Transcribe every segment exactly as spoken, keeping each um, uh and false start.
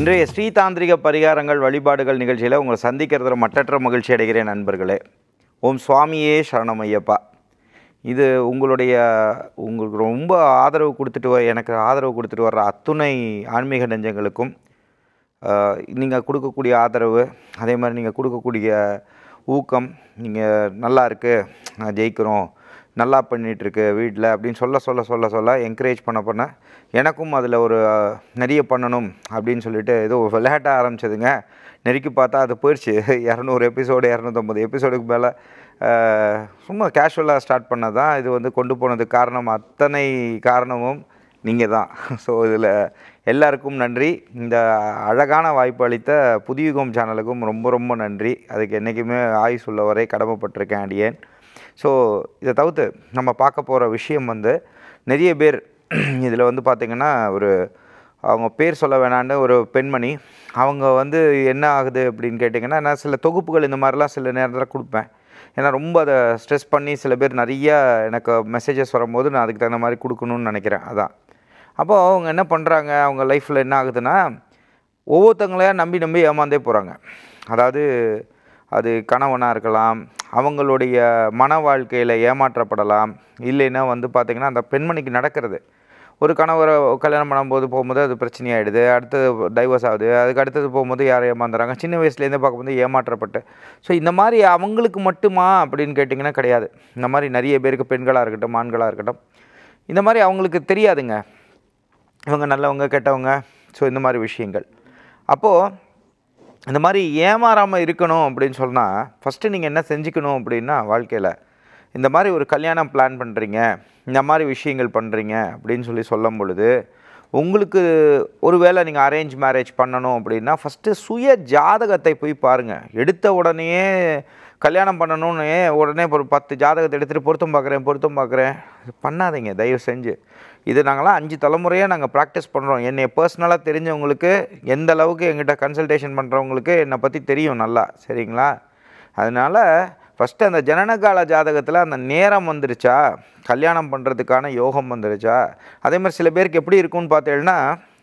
இன்றைய ஸ்ரீ தாந்திரிக பரிகாரங்கள் வழிபாடுகள் நிகழ்ச்சியில் உங்களை சந்திக்கிறதுல மட்டற்ற மகிழ்ச்சி அடைகிறேன் நண்பர்களே. ஓம் சுவாமியே சரணமையப்பா. இது உங்களுடைய உங்களுக்கு ரொம்ப ஆதரவு கொடுத்துட்டு எனக்கு ஆதரவு கொடுத்துட்டு வர்ற அத்துணை ஆன்மீக நெஞ்சங்களுக்கும் நீங்கள் கொடுக்கக்கூடிய ஆதரவு, அதே மாதிரி நீங்கள் கொடுக்கக்கூடிய ஊக்கம், நீங்கள் நல்லா இருக்குது, நான் ஜெயிக்கிறோம், நல்லா பண்ணிகிட்ருக்கு வீட்டில் அப்படின்னு சொல்ல சொல்ல சொல்ல சொல்ல என்கரேஜ் பண்ண பண்ண எனக்கும் அதில் ஒரு நிறைய பண்ணணும் அப்படின்னு சொல்லிட்டு ஏதோ விளையாட்ட ஆரம்பிச்சதுங்க. நெருக்கி பார்த்தா அது போயிடுச்சு. இரநூறு எபிசோடு இரநூத்தம்பது எபிசோடுக்கு மேலே சும்மா கேஷுவலாக ஸ்டார்ட் பண்ணது தான். இது வந்து கொண்டு போனதுக்கு காரணம், அத்தனை காரணமும் நீங்கள் தான். ஸோ இதில் எல்லாருக்கும் நன்றி. இந்த அழகான வாய்ப்பு அளித்த புதியுகம் சேனலுக்கும் ரொம்ப ரொம்ப நன்றி. அதுக்கு என்றைக்குமே ஆயுஸ் உள்ள வரை கடமைப்பட்டிருக்கேன் அடியேன். ஸோ இதை தவிர்த்து நம்ம பார்க்க போகிற விஷயம் வந்து, நிறைய பேர் இதில் வந்து பார்த்திங்கன்னா ஒரு அவங்க பேர் சொல்ல வேணான்னு ஒரு பெண்மணி, அவங்க வந்து என்ன ஆகுது அப்படின்னு கேட்டிங்கன்னா, நான் சில தொகுப்புகள் இந்த மாதிரிலாம் சில நேரத்தில் கொடுப்பேன். ஏன்னா ரொம்ப அதை ஸ்ட்ரெஸ் பண்ணி சில பேர் நிறையா எனக்கு மெசேஜஸ் வரும்போது நான் அதுக்கு தகுந்த மாதிரி கொடுக்கணுன்னு நினைக்கிறேன். அதான் அப்போது அவங்க என்ன பண்ணுறாங்க, அவங்க லைஃப்பில் என்ன ஆகுதுன்னா, ஒவ்வொருத்தங்களையாக நம்பி நம்பி ஏமாந்தே போகிறாங்க. அதாவது அது கணவனாக இருக்கலாம், அவங்களுடைய மன வாழ்க்கையில் ஏமாற்றப்படலாம், இல்லைன்னா வந்து பார்த்திங்கன்னா அந்த பெண்மணிக்கு நடக்கிறது, ஒரு கணவரை கல்யாணம் பண்ணும்போது போகும்போது அது பிரச்சனையாகிடுது, அடுத்தது டைவர்ஸ் ஆகுது, அதுக்கு அடுத்தது போகும்போது யாரை ஏமாந்துறாங்க, சின்ன வயசுலேருந்தே பார்க்கும்போது ஏமாற்றப்பட்டு. ஸோ இந்த மாதிரி அவங்களுக்கு மட்டுமா அப்படின்னு கேட்டிங்கன்னா கிடையாது. இந்த மாதிரி நிறைய பேருக்கு, பெண்களாக இருக்கட்டும் ஆண்களாக இருக்கட்டும், இந்த மாதிரி அவங்களுக்கு தெரியாதுங்க இவங்க நல்லவங்க கெட்டவங்க. ஸோ இந்த மாதிரி விஷயங்கள். அப்போது இந்த மாதிரி ஏமாறாமல் இருக்கணும் அப்படின்னு சொன்னால் ஃபஸ்ட்டு நீங்கள் என்ன செஞ்சுக்கணும் அப்படின்னா, வாழ்க்கையில் இந்த மாதிரி ஒரு கல்யாணம் பிளான் பண்ணுறீங்க, இந்த மாதிரி விஷயங்கள் பண்ணுறீங்க அப்படின்னு சொல்லி சொல்லும் பொழுது, உங்களுக்கு ஒரு வேளை நீங்கள் அரேஞ்ச் மேரேஜ் பண்ணணும் அப்படின்னா ஃபஸ்ட்டு சுய ஜாதகத்தை போய் பாருங்கள். எடுத்த உடனேயே கல்யாணம் பண்ணணும்னு உடனே ஒரு பத்து ஜாதகத்தை எடுத்துகிட்டு பொருத்தம் பார்க்குறேன் பொருத்தம் பார்க்குறேன் பண்ணாதீங்க தயவு செஞ்சு. இது நாங்களாம் அஞ்சு தலைமுறையாக நாங்கள் ப்ராக்டிஸ் பண்ணுறோம். என்னை பர்சனலாக தெரிஞ்சவங்களுக்கு, எந்த அளவுக்கு எங்கிட்ட கன்சல்டேஷன் பண்ணுறவங்களுக்கு என்னை பற்றி தெரியும் நல்லா, சரிங்களா? அதனால் ஃபஸ்ட்டு அந்த ஜனனகால ஜாதகத்தில் அந்த நேரம் வந்துருச்சா, கல்யாணம் பண்ணுறதுக்கான யோகம் வந்துருச்சா. அதே மாதிரி சில பேருக்கு எப்படி இருக்குன்னு பார்த்தீங்கன்னா,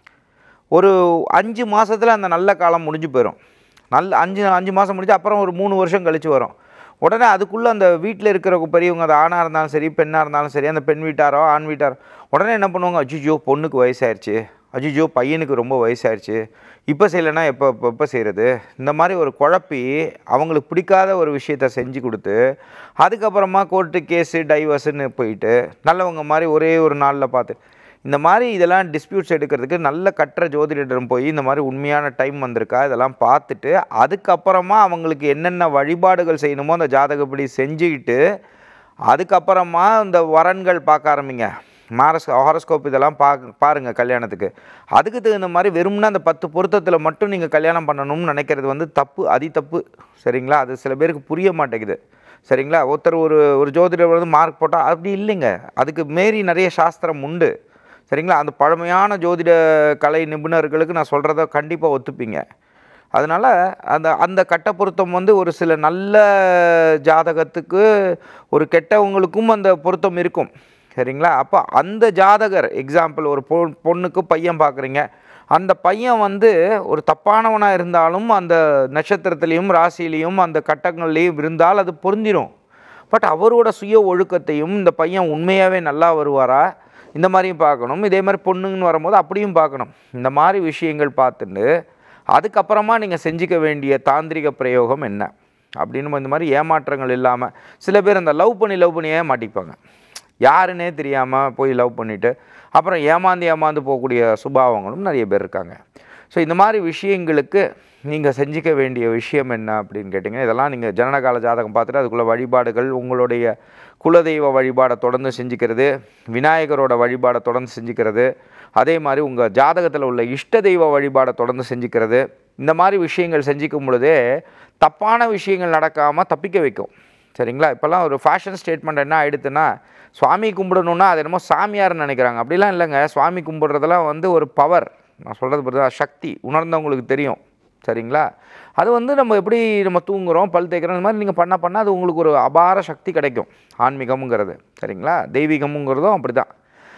ஒரு அஞ்சு மாதத்தில் அந்த நல்ல காலம் முடிஞ்சு போயிடும். நல்ல அஞ்சு அஞ்சு மாதம் முடிஞ்சு அப்புறம் ஒரு மூணு வருஷம் கழித்து வரும். உடனே அதுக்குள்ளே அந்த வீட்டில் இருக்கிற பெரியவங்க, அது ஆணாக இருந்தாலும் சரி பெண்ணாக இருந்தாலும் சரி, அந்த பெண் வீட்டாரோ ஆண் வீட்டாரோ உடனே என்ன பண்ணுவாங்க, அஜிஜோ பொண்ணுக்கு வயசாயிருச்சு, அஜிஜோ பையனுக்கு ரொம்ப வயசாயிருச்சு, இப்போ செய்யலைன்னா எப்போ இப்போ எப்போ செய்கிறது, இந்த மாதிரி ஒரு குழப்பி அவங்களுக்கு பிடிக்காத ஒரு விஷயத்த செஞ்சு கொடுத்து, அதுக்கப்புறமா கோர்ட்டு கேஸு டைவர்ஸுன்னு போயிட்டு நல்லவங்க மாதிரி ஒரே ஒரு நாளில் பார்த்து, இந்த மாதிரி இதெல்லாம் டிஸ்பியூட்ஸ் எடுக்கிறதுக்கு நல்ல கற்ற ஜோதிடரிடம் போய் இந்த மாதிரி உண்மையான டைம் வந்திருக்கா இதெல்லாம் பார்த்துட்டு, அதுக்கப்புறமா அவங்களுக்கு என்னென்ன வழிபாடுகள் செய்யணுமோ அந்த ஜாதகப்படி செஞ்சுக்கிட்டு, அதுக்கப்புறமா இந்த வரன்கள் பார்க்க ஆரம்பிங்க. மாரஸ் ஹாரோஸ்கோப் இதெல்லாம் பா பாருங்கள் கல்யாணத்துக்கு. அதுக்கு தகுந்த மாதிரி வெறும்னா அந்த பத்து பொருத்தத்தில் மட்டும் நீங்கள் கல்யாணம் பண்ணணும்னு நினைக்கிறது வந்து தப்பு, அதி தப்பு, சரிங்களா? அது சில பேருக்கு புரிய மாட்டேங்குது, சரிங்களா? ஒருத்தர் ஒரு ஒரு ஜோதிடர் வந்து மார்க் போட்டால் அப்படி இல்லைங்க, அதுக்கு மீறி நிறைய சாஸ்திரம் உண்டு, சரிங்களா? அந்த பழமையான ஜோதிட கலை நிபுணர்களுக்கு நான் சொல்கிறத கண்டிப்பாக ஒத்துப்பீங்க. அதனால் அந்த அந்த கட்ட பொருத்தம் வந்து ஒரு சில நல்ல ஜாதகத்துக்கு ஒரு கெட்டவங்களுக்கும் அந்த பொருத்தம் இருக்கும், சரிங்களா? அப்போ அந்த ஜாதகர் எக்ஸாம்பிள் ஒரு பொ பொண்ணுக்கு பையன் பார்க்குறீங்க, அந்த பையன் வந்து ஒரு தப்பானவனாக இருந்தாலும் அந்த நட்சத்திரத்துலேயும் ராசியிலையும் அந்த கட்டங்கள்லேயும் இருந்தால் அது பொருந்திடும். பட் அவரோட சுய ஒழுக்கத்தையும் இந்த பையன் உண்மையாகவே நல்லா வருவாரா, இந்த மாதிரியும் பார்க்கணும். இதே மாதிரி பொண்ணுங்கன்னு வரும்போது அப்படியும் பார்க்கணும். இந்த மாதிரி விஷயங்கள் பார்த்துட்டு அதுக்கப்புறமா நீங்கள் செஞ்சுக்க வேண்டிய தாந்திரிக பிரயோகம் என்ன அப்படின்னு, இந்த மாதிரி ஏமாற்றங்கள் இல்லாமல் சில பேர் அந்த லவ் பண்ணி லவ் பண்ணியே மாட்டிப்பாங்க. யாருன்னே தெரியாமல் போய் லவ் பண்ணிவிட்டு அப்புறம் ஏமாந்து ஏமாந்து போகக்கூடிய சுபாவங்களும் நிறைய பேர் இருக்காங்க. ஸோ இந்த மாதிரி விஷயங்களுக்கு நீங்கள் செஞ்சிக்க வேண்டிய விஷயம் என்ன அப்படின்னு கேட்டிங்கன்னா, இதெல்லாம் நீங்கள் ஜனனகால ஜாதகம் பார்த்துட்டு அதுக்குள்ளே வழிபாடுகள், உங்களுடைய குலதெய்வ வழிபாடை தொடர்ந்து செஞ்சுக்கிறது, விநாயகரோட வழிபாடை தொடர்ந்து செஞ்சுக்கிறது, அதே மாதிரி உங்கள் ஜாதகத்தில் உள்ள இஷ்ட தெய்வ வழிபாடை தொடர்ந்து செஞ்சுக்கிறது, இந்த மாதிரி விஷயங்கள் செஞ்சுக்கும் பொழுதே தப்பான விஷயங்கள் நடக்காமல் தப்பிக்க வைக்கும், சரிங்களா? இப்போல்லாம் ஒரு ஃபேஷன் ஸ்டேட்மெண்ட் என்ன ஆகிடுதுன்னா, சுவாமி கும்பிடணுன்னா அது என்னமோ சாமியார்னு நினைக்கிறாங்க. அப்படிலாம் இல்லைங்க. சுவாமி கும்பிட்றதெல்லாம் வந்து ஒரு பவர், நான் சொல்கிறது பொறுத்த சக்தி, உணர்ந்தவங்களுக்கு தெரியும், சரிங்களா? அது வந்து நம்ம எப்படி நம்ம தூங்குகிறோம், பல் தேய்க்கிறோம், இந்த மாதிரி நீங்கள் பண்ண பண்ணால் அது உங்களுக்கு ஒரு அபார சக்தி கிடைக்கும். ஆன்மீகமுங்கிறது, சரிங்களா? தெய்வீகமுங்கிறதும் அப்படி தான்.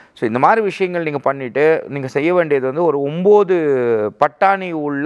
ஸோ இந்த மாதிரி விஷயங்கள் நீங்கள் பண்ணிவிட்டு நீங்கள் செய்ய வேண்டியது வந்து ஒரு ஒம்பது பட்டாணி உள்ள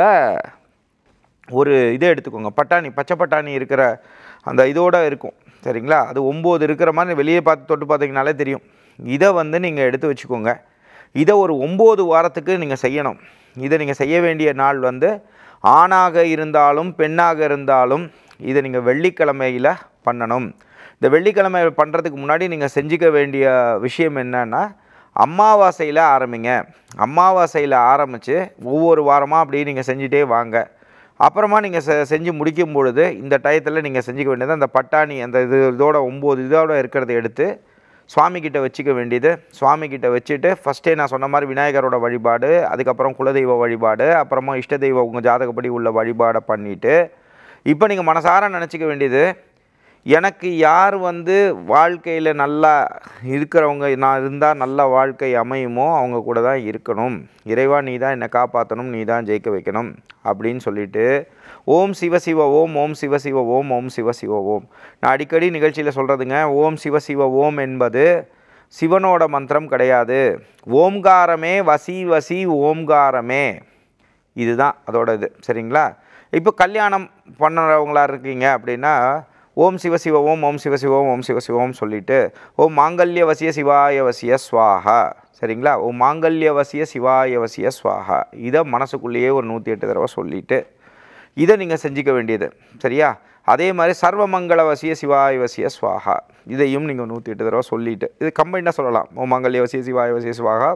ஒரு இதை எடுத்துக்கோங்க. பட்டாணி பச்சை பட்டாணி இருக்கிற அந்த இதோடு இருக்கும் சரிங்களா. அது ஒம்பது இருக்கிற மாதிரி வெளியே பார்த்து தொட்டு பார்த்தீங்கனாலே தெரியும். இதை வந்து நீங்கள் எடுத்து வச்சுக்கோங்க. இதை ஒரு ஒம்பது வாரத்துக்கு நீங்கள் செய்யணும். இதை நீங்கள் செய்ய வேண்டிய நாள் வந்து ஆணாக இருந்தாலும் பெண்ணாக இருந்தாலும் இதை நீங்கள் வெள்ளிக்கிழமையில் பண்ணணும். இந்த வெள்ளிக்கிழமை பண்ணுறதுக்கு முன்னாடி நீங்கள் செஞ்சுக்க வேண்டிய விஷயம் என்னன்னா, அமாவாசையில் ஆரம்பிங்க. அமாவாசையில் ஆரம்பித்து ஒவ்வொரு வாரமாக அப்படியே நீங்கள் செஞ்சுட்டே வாங்க. அப்புறமா நீங்கள் செ செஞ்சு முடிக்கும் பொழுது இந்த டயத்தில் நீங்கள் செஞ்சுக்க வேண்டியது அந்த பட்டாணி அந்த இது இதோட ஒம்பது இதோட இருக்கிறத எடுத்து சுவாமிக்கிட்ட வச்சுக்க வேண்டியது. சுவாமிக்கிட்ட வச்சுட்டு ஃபஸ்ட்டே நான் சொன்ன மாதிரி விநாயகரோட வழிபாடு, அதுக்கப்புறம் குலதெய்வ வழிபாடு, அப்புறமா இஷ்ட தெய்வம் உங்கள் ஜாதகப்படி உள்ள வழிபாடை பண்ணிவிட்டு இப்போ நீங்கள் மனசார நினச்சிக்க வேண்டியது, எனக்கு யார் வந்து வாழ்க்கையில் நல்லா இருக்கிறவங்க நான் இருந்தால் நல்ல வாழ்க்கை அமையுமோ அவங்க கூட தான் இருக்கணும். இறைவா நீ தான் என்னை காப்பாற்றணும், நீ தான் ஜெயிக்க வைக்கணும் அப்படின்னு சொல்லிவிட்டு ஓம் சிவசிவ ஓம் ஓம் சிவசிவ ஓம் ஓம் சிவசிவ ஓம். நான் அடிக்கடி நிகழ்ச்சியில் சொல்கிறதுங்க, ஓம் சிவசிவ ஓம் என்பது சிவனோட மந்திரம் கிடையாது. ஓம்காரமே வசி வசி ஓம்காரமே, இதுதான் அதோட இது சரிங்களா. இப்போ கல்யாணம் பண்ணுறவங்களா இருக்கீங்க அப்படின்னா ஓம் சிவசிவ ஓம் ஓம் சிவசிவ ஓம் ஓம் சிவசிவ ஓம் சொல்லிவிட்டு ஓம் மாங்கல்ய வசிய சிவாய வசிய ஸ்வாஹா சரிங்களா. ஓம் மாங்கல்ய வசிய சிவாய வசிய ஸ்வாஹா இதை மனசுக்குள்ளேயே ஒரு நூற்றி எட்டு தடவை சொல்லிவிட்டு இதை நீங்கள் செஞ்சுக்க வேண்டியது சரியா. அதே மாதிரி சர்வமங்கள வசிய சிவாய வசிய ஸ்வாஹா இதையும் நீங்கள் நூற்றி எட்டு தடவை சொல்லிவிட்டு இது கம்பைண்டாக சொல்லலாம். ஓம் மாங்கல்ய வசிய சிவாய வசிய ஸ்வாஹா,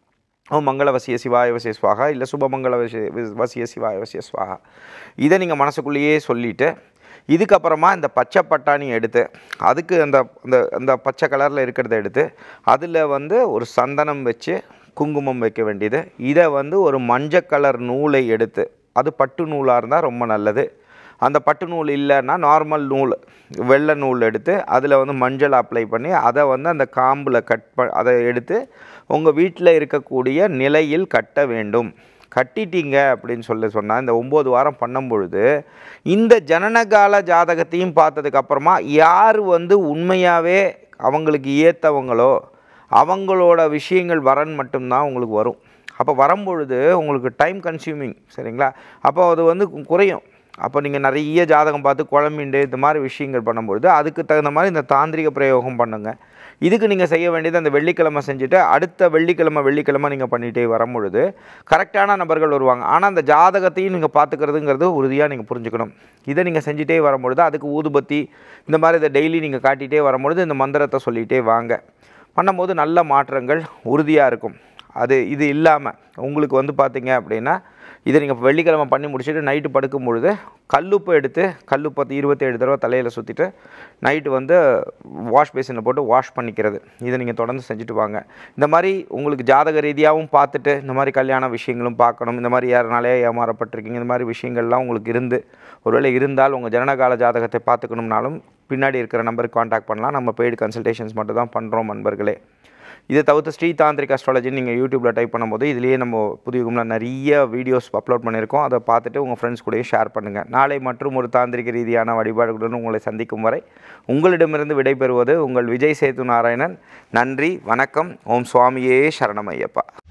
ஓம் மங்கள வசிய சிவாய வசிய ஸ்வாஹா, இல்லை சுபமங்கள வசிய வசிய சிவாய வசிய ஸ்வாஹா இதை நீங்கள் மனசுக்குள்ளேயே சொல்லிவிட்டு இதுக்கப்புறமா இந்த பச்சை பட்டாணி எடுத்து அதுக்கு அந்த அந்த அந்த பச்சை கலரில் இருக்கிறத எடுத்து அதில் வந்து ஒரு சந்தனம் வச்சு குங்குமம் வைக்க வேண்டியது. இதை வந்து ஒரு மஞ்சள் கலர் நூலை எடுத்து, அது பட்டு நூலாக இருந்தால் ரொம்ப நல்லது. அந்த பட்டு நூல் இல்லைன்னா நார்மல் நூல் வெள்ளை நூல் எடுத்து அதில் வந்து மஞ்சள் அப்ளை பண்ணி அதை வந்து அந்த காம்பில் கட் ப அதை எடுத்து உங்கள் வீட்டில் இருக்கக்கூடிய நிலையில் கட்ட வேண்டும். கட்டிட்டீங்க அப்படின்னு சொல்லி சொன்னால் இந்த ஒம்பது வாரம் பண்ணும் பொழுது இந்த ஜனனகால ஜாதகத்தையும் பார்த்ததுக்கப்புறமா யார் வந்து உண்மையாகவே அவங்களுக்கு ஏற்றவங்களோ அவங்களோட விஷயங்கள் வரன் மட்டும்தான் உங்களுக்கு வரும். அப்போ வரும்பொழுது உங்களுக்கு டைம் கன்சியூமிங் சரிங்களா. அப்போ அது வந்து குறையும். அப்போ நீங்கள் நிறைய ஜாதகம் பார்த்து குழம்பிண்டு இந்த மாதிரி விஷயங்கள் பண்ணும்பொழுது அதுக்கு தகுந்த மாதிரி இந்த தாந்திரிக பிரயோகம் பண்ணுங்க. இதுக்கு நீங்கள் செய்ய வேண்டியது அந்த வெள்ளிக்கிழமை செஞ்சுட்டு அடுத்த வெள்ளிக்கிழமை வெள்ளிக்கிழமை நீங்கள் பண்ணிகிட்டே வரும்பொழுது கரெக்டான நபர்கள் வருவாங்க. ஆனால் அந்த ஜாதகத்தையும் நீங்கள் பார்த்துக்கிறதுங்கிறது உறுதியாக நீங்கள் புரிஞ்சுக்கணும். இதை நீங்கள் செஞ்சுட்டே வரும்பொழுது அதுக்கு ஊதுபத்தி இந்த மாதிரி இதை டெய்லி நீங்கள் காட்டிகிட்டே வரும்பொழுது இந்த மந்திரத்தை சொல்லிகிட்டே வாங்க. பண்ணும்போது நல்ல மாற்றங்கள் உறுதியாக இருக்கும். அது இது இல்லாமல் உங்களுக்கு வந்து பார்த்திங்க அப்படின்னா இதை நீங்கள் வெள்ளிக்கிழமை பண்ணி முடிச்சுட்டு நைட்டு படுக்கும் பொழுது கல்லுப்பு எடுத்து கல்லுப்பத்து இருபத்தேழு தடவை தலையில் சுற்றிட்டு நைட்டு வந்து வாஷ் பேசினில் போட்டு வாஷ் பண்ணிக்கிறது. இதை நீங்கள் தொடர்ந்து செஞ்சுட்டு வாங்க. இந்த மாதிரி உங்களுக்கு ஜாதக ரீதியாகவும் பார்த்துட்டு இந்த மாதிரி கல்யாண விஷயங்களும் பார்க்கணும், இந்த மாதிரி யாருனாலே ஏமாறப்பட்டிருக்கீங்க, இந்த மாதிரி விஷயங்கள்லாம் உங்களுக்கு இருந்து ஒருவேளை இருந்தால் உங்கள் ஜனனகால ஜாதகத்தை பார்த்துக்கணும்னாலும் பின்னாடி இருக்கிற நம்பருக்கு காண்டாக்ட் பண்ணலாம். நம்ம பெய்டு கன்சல்டேஷன்ஸ் மட்டும் தான் பண்ணுறோம் நண்பர்களே. இதை தவிர்த்து ஸ்ரீ தாந்திரிக் அஸ்ட்ராலஜின்னு நீங்கள் யூடியூப்பில் டைப் பண்ணும்போது இதுலேயே நம்ம புதிய யுகம்ல நிறைய வீடியோஸ் அப்லோட் பண்ணியிருக்கோம். அதை பார்த்துட்டு உங்கள் ஃப்ரெண்ட்ஸ் கூடயும் ஷேர் பண்ணுங்கள். நாளை மற்றும் ஒரு தாந்திரிக ரீதியான வழிபாடுகளுடன் உங்களை சந்திக்கும் வரை உங்களிடமிருந்து விடைபெறுவது உங்கள் விஜய் சேது நாராயணன். நன்றி, வணக்கம். ஓம் சுவாமியே சரணமையப்பா.